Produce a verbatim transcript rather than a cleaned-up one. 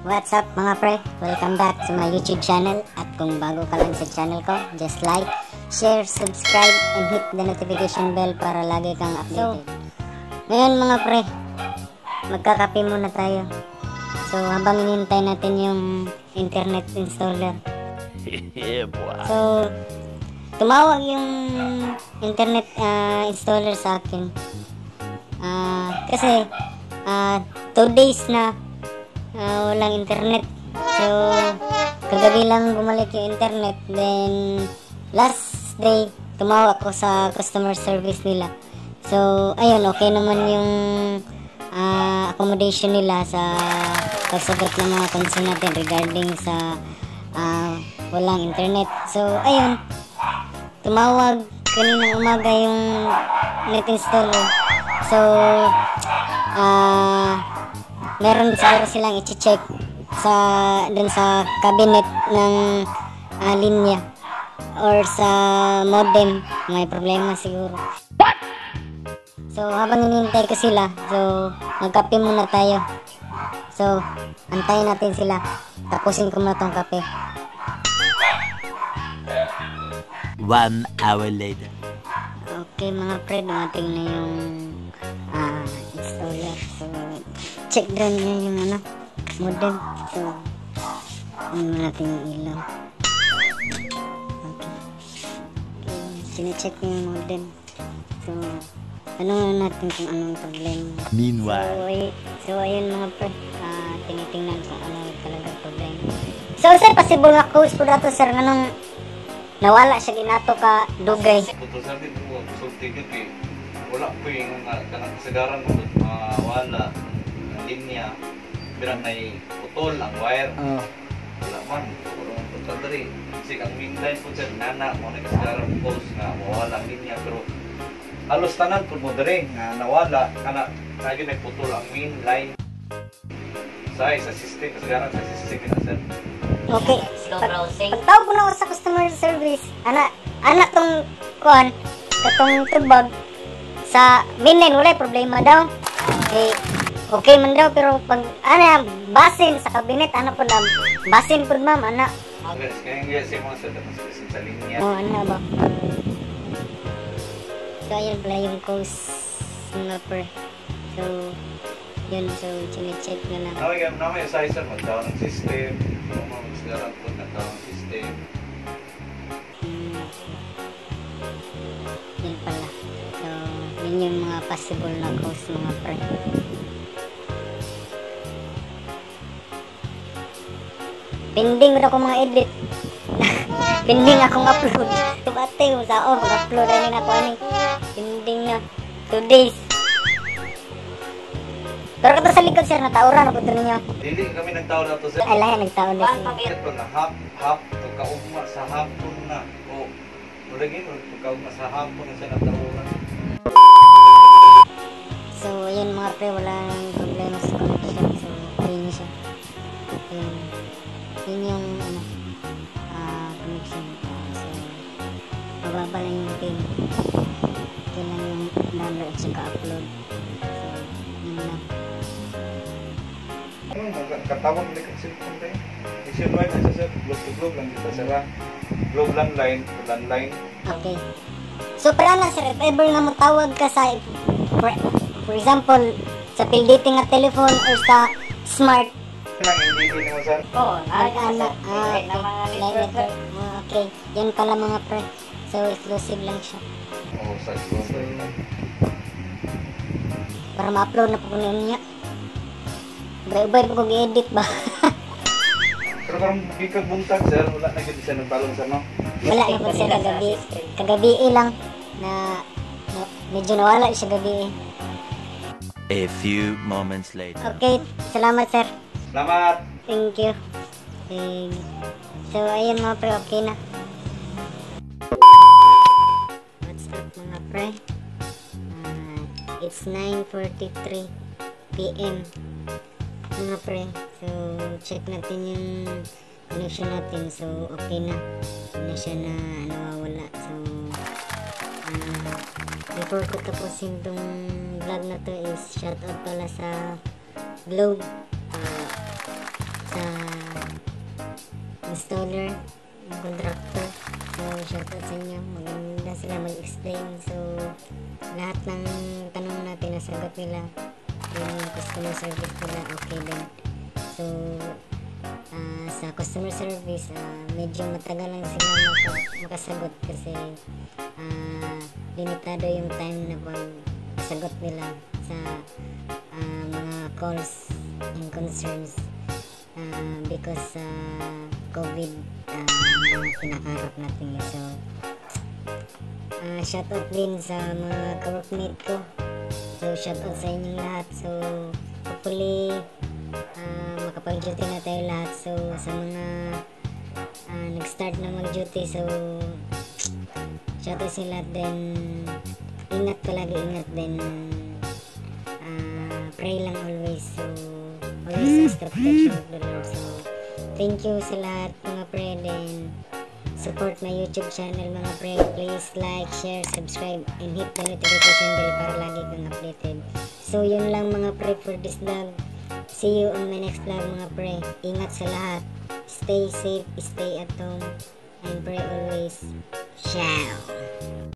What's up mga pre? Welcome back to my YouTube channel. At kung bago ka lang sa channel ko, just like, share, subscribe, and hit the notification bell para lagi kang updated. So, ngayon mga pre, magkakape muna tayo. So habang inintay natin yung internet installer. Yeah, boy. So, tumawag yung internet uh, installer sa akin. Uh, kasi, uh, two days na Uh, walang internet. So, kagabi lang bumalik yung internet. Then, last day, tumawag ako sa customer service nila. So, ayun, okay naman yung uh, accommodation nila sa pagsagot ng mga concern natin regarding sa uh, walang internet. So, ayun, tumawag kaninang umaga yung net installer. So, ah, uh, meron siguro silang i-check sa dun sa cabinet ng uh, linya or sa modem, may problema siguro. So habang hinihintay ko sila, so magkape muna tayo. So antayin natin sila, tapusin ko muna tong kape. One hour later. Okay mga pre, dumating na yung uh, installer. So check down nyo yung ano, modem. So ano natin yung ilaw. Okay, okay. Sine-check nyo yung modem. So ano natin kung anong problema. Meanwhile, So, ay, so ayun mga pre, uh, tinitingnan kung ano talaga problema. So sir, possible nga cause po dato sir, anong nawala siya ginato ka dugay. Betul sabi ko, gusto ticket eh. Wala po yung kanang kasagaran mo, wala ang linya. Birang na putol ang wire. uh, Wala man, wala man putol dari. Kasi ang main line po siya, nana, mo na kasagaran mo post nga mawala ang linya. Pero halos tanan po mo dari nga nawala. Kana, kaya yun ay putol ang main line. Sa sa system, kasagaran sa system na sir. Okay. Pagtawag po na ako sa customer service, ana, ana tong kuhan, katong tubag sa mainline, wala problema daw. Okay, okay man daw, pero pag, ana, basin sa cabinet, ana po na, basin po ma'am, ana. Guys, kaya nga siya mga sa dapat sa linya. Oh, ana ba? So, ayun pala yung cause mga per. So, yun, so, chine-check na lang. Namay namay sa isa mag-down ang system, mga kasagaran po na-down ang system. Hmm. Yun pala. So, yun yung mga possible na cause mga per. Pending rin ako mga edit. Pending akong upload. Tubate ko sa or, mag-upload rin ako ani. Pending na. Two days. Pero kato sa likod sir, natauran ako doon ninyo. Dili kami nagtaon na to sir. Ay, lahat nagtaon na sir. Ito na hap, hap, to kaugma sa hapon na. O, mulagi mo, to kaugma sa hapon na siya natauran. So, ayun mga pre, walang problema sa connection. So, okay niya siya. Ayun. Yun yung, ano, ah, connection. Uh, so, mababa lang yung pin. Ito lang yung download at saka upload. So, yun lang. Katawag na kasi kung tayo. Nationwide na siya sir, globe to globe lang dito sir. Globe landline, landline. Okay. So, para na sir, if ever na matawag ka sa, for, for example, sa pildating na telephone or sa smart, Lang, hindi din naman sir. Oo, nag-ana. Ah, okay. Network. Ah, okay. Yan pala mga pre. So, exclusive lang siya. Oo, sa exclusive. Para ma-upload na po ko niya. Ubay-ubay po kong i-edit ba? Pero karong bigkag buntag sir, wala na gid siya nagbalon sir no? Wala na po siya kagabi. Kagabi lang na, na medyo nawala siya gabi. a few moments later. Okay, salamat sir. Salamat! Thank you. Okay. So, ayun mga pre, okay na. What's up mga pre? Uh, it's nine forty-three p m mga pre. So, check natin yung connection natin. So, okay na. Hindi na siya na nawawala. So, uh, before ko tapusin tong vlog na to is shoutout pala sa Globe. Uh, sa installer, yung contractor. So, shoutout sa inyo. Maganda sila mag-explain. So, lahat ng tanong natin nasagot nila. Yung customer service nila, okay din. So, ah, sa customer service, ah, medyo matagal lang sila maka- makasagot kasi ah, limitado yung time na pagsagot nila sa ah, mga calls and concerns ah, because sa COVID ah, na kinakaharap natin yun. So, ah, shoutout din sa mga ka-workmate ko. So, shoutout sa inyong lahat. So, hopefully, ah, makapag-duty na tayo lahat. So, sa mga ah, nag-start na mag-duty, so, shoutout sa lahat din. Ingat palagi, ingat din. Ah, pray lang always. So, always ask the protection of the Lord. So, thank you sa lahat mga pre. Then, support my YouTube channel mga pre. Please like, share, subscribe, and hit the notification bell para lagi kang updated. So, yun lang mga pre for this vlog. See you on my next vlog mga pre. Ingat sa lahat. Stay safe, stay at home, and pray always. Ciao!